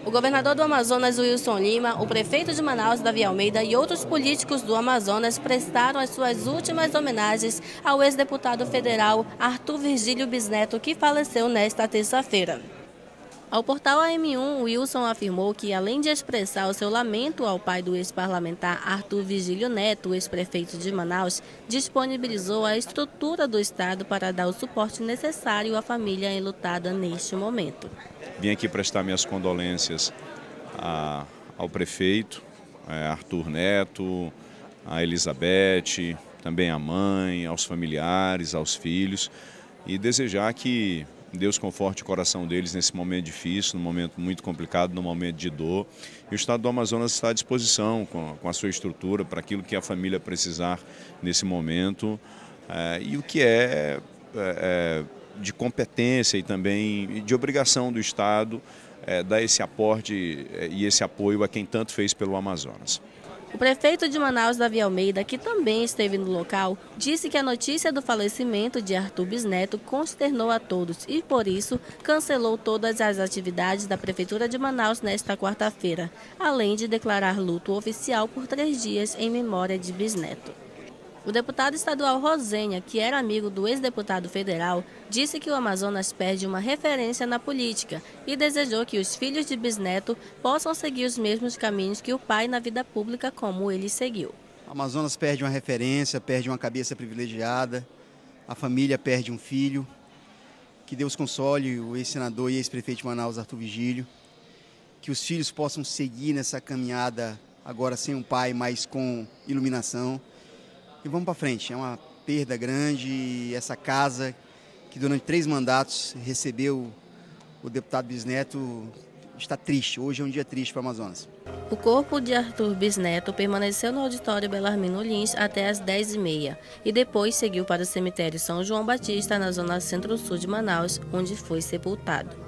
O governador do Amazonas, Wilson Lima, o prefeito de Manaus, Davi Almeida, e outros políticos do Amazonas prestaram as suas últimas homenagens ao ex-deputado federal Arthur Virgílio Bisneto, que faleceu nesta terça-feira. Ao portal AM1, Wilson afirmou que, além de expressar o seu lamento ao pai do ex-parlamentar Arthur Virgílio Neto, ex-prefeito de Manaus, disponibilizou a estrutura do Estado para dar o suporte necessário à família enlutada neste momento. Vim aqui prestar minhas condolências ao prefeito, Arthur Neto, a Elizabeth, também à mãe, aos familiares, aos filhos, e desejar que Deus conforte o coração deles nesse momento difícil, num momento muito complicado, num momento de dor. E o Estado do Amazonas está à disposição com a sua estrutura para aquilo que a família precisar nesse momento, e o que de competência e também de obrigação do Estado dar esse aporte e esse apoio a quem tanto fez pelo Amazonas. O prefeito de Manaus, Davi Almeida, que também esteve no local, disse que a notícia do falecimento de Arthur Bisneto consternou a todos e, por isso, cancelou todas as atividades da Prefeitura de Manaus nesta quarta-feira, além de declarar luto oficial por 3 dias em memória de Bisneto. O deputado estadual Rosenha, que era amigo do ex-deputado federal, disse que o Amazonas perde uma referência na política e desejou que os filhos de Bisneto possam seguir os mesmos caminhos que o pai na vida pública, como ele seguiu. O Amazonas perde uma referência, perde uma cabeça privilegiada, a família perde um filho. Que Deus console o ex-senador e ex-prefeito de Manaus, Arthur Virgílio. Que os filhos possam seguir nessa caminhada, agora sem um pai, mas com iluminação. E vamos para frente, é uma perda grande, essa casa que durante 3 mandatos recebeu o deputado Bisneto está triste, hoje é um dia triste para o Amazonas. O corpo de Arthur Bisneto permaneceu no auditório Belarmino Lins até às 10h30 e depois seguiu para o cemitério São João Batista, na zona centro-sul de Manaus, onde foi sepultado.